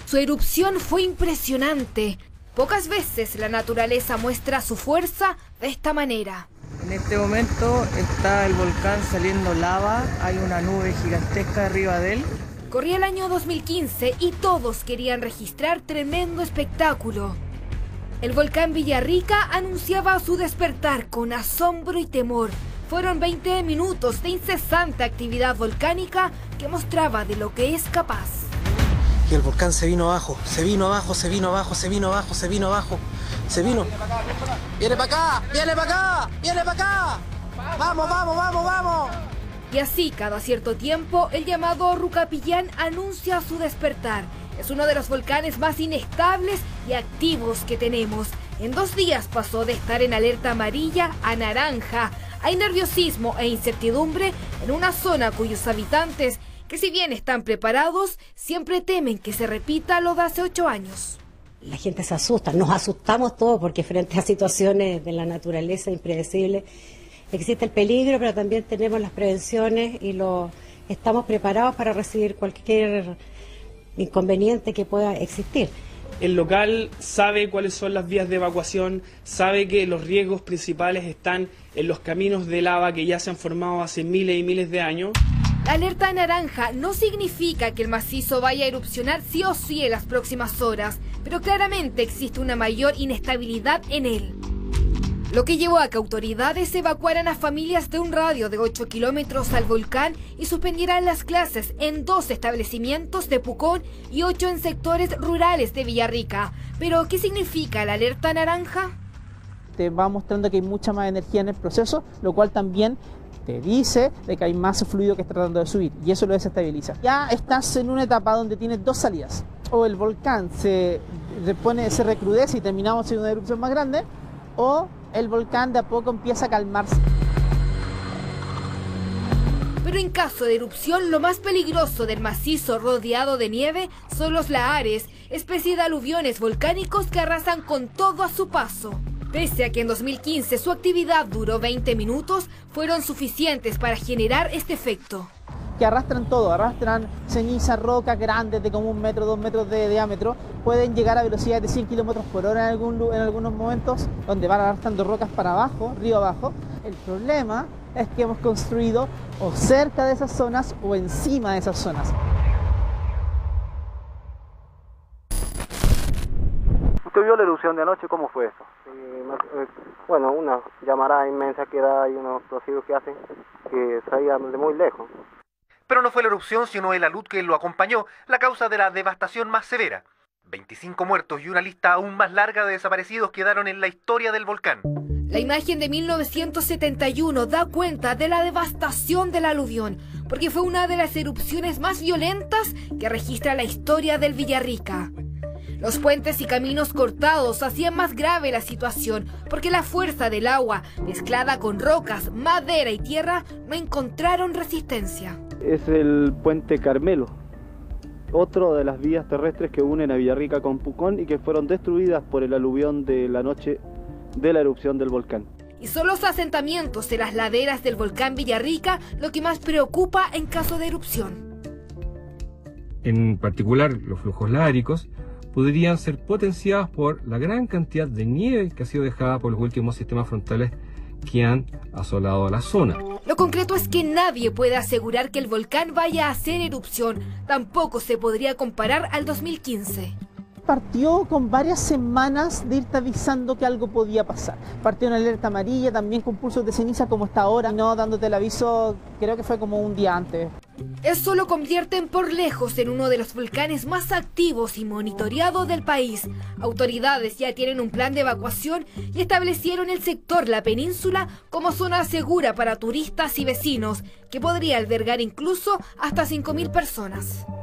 Su erupción fue impresionante. Pocas veces la naturaleza muestra su fuerza de esta manera. En este momento está el volcán saliendo lava, hay una nube gigantesca arriba de él. Corría el año 2015 y todos querían registrar tremendo espectáculo. El volcán Villarrica anunciaba su despertar con asombro y temor. Fueron 20 minutos de incesante actividad volcánica que mostraba de lo que es capaz. Y el volcán se vino abajo, se vino abajo, se vino abajo, se vino abajo, se vino abajo, se vino. ¡Viene para acá! ¡Viene para acá! ¡Viene para acá! ¡Vamos, vamos, vamos, vamos! Y así, cada cierto tiempo, el llamado Rucapillán anuncia su despertar. Es uno de los volcanes más inestables y activos que tenemos. En 2 días pasó de estar en alerta amarilla a naranja. Hay nerviosismo e incertidumbre en una zona cuyos habitantes, que si bien están preparados, siempre temen que se repita lo de hace 8 años. La gente se asusta, nos asustamos todos porque frente a situaciones de la naturaleza impredecibles existe el peligro, pero también tenemos las prevenciones y estamos preparados para recibir cualquier inconveniente que pueda existir. El local sabe cuáles son las vías de evacuación, sabe que los riesgos principales están en los caminos de lava que ya se han formado hace miles y miles de años. La alerta naranja no significa que el macizo vaya a erupcionar sí o sí en las próximas horas, pero claramente existe una mayor inestabilidad en él. Lo que llevó a que autoridades evacuaran a familias de un radio de 8 kilómetros al volcán y suspendieran las clases en 2 establecimientos de Pucón y 8 en sectores rurales de Villarrica. ¿Pero qué significa la alerta naranja? Te va mostrando que hay mucha más energía en el proceso, lo cual también te dice de que hay más fluido que está tratando de subir y eso lo desestabiliza. Ya estás en una etapa donde tienes 2 salidas. O el volcán se recrudece y terminamos en una erupción más grande, o el volcán de a poco empieza a calmarse. Pero en caso de erupción, lo más peligroso del macizo rodeado de nieve son los lahares, especie de aluviones volcánicos que arrasan con todo a su paso. Pese a que en 2015 su actividad duró 20 minutos, fueron suficientes para generar este efecto. Que arrastran todo, arrastran ceniza, roca grandes de como 1 metro, 2 metros de diámetro, pueden llegar a velocidades de 100 kilómetros por hora en algunos momentos, donde van arrastrando rocas para abajo, río abajo. El problema es que hemos construido o cerca de esas zonas o encima de esas zonas. ¿Usted vio la erupción de anoche? ¿Cómo fue eso? Bueno, una llamarada inmensa que da y unos rocíos que hacen que salían de muy lejos. Pero no fue la erupción, sino el alud que lo acompañó, la causa de la devastación más severa. 25 muertos y una lista aún más larga de desaparecidos quedaron en la historia del volcán. La imagen de 1971 da cuenta de la devastación del aluvión, porque fue una de las erupciones más violentas que registra la historia del Villarrica. Los puentes y caminos cortados hacían más grave la situación, porque la fuerza del agua, mezclada con rocas, madera y tierra, no encontraron resistencia. Es el puente Carmelo, otro de las vías terrestres que unen a Villarrica con Pucón y que fueron destruidas por el aluvión de la noche de la erupción del volcán. Y son los asentamientos en las laderas del volcán Villarrica lo que más preocupa en caso de erupción. En particular, los flujos lávicos podrían ser potenciados por la gran cantidad de nieve que ha sido dejada por los últimos sistemas frontales que han asolado la zona. Lo concreto es que nadie puede asegurar que el volcán vaya a hacer erupción. Tampoco se podría comparar al 2015. Partió con varias semanas de irte avisando que algo podía pasar. Partió en alerta amarilla, también con pulsos de ceniza como está ahora, no dándote el aviso, creo que fue como un día antes. Eso lo convierten por lejos en uno de los volcanes más activos y monitoreados del país. Autoridades ya tienen un plan de evacuación y establecieron el sector La Península como zona segura para turistas y vecinos, que podría albergar incluso hasta 5.000 personas.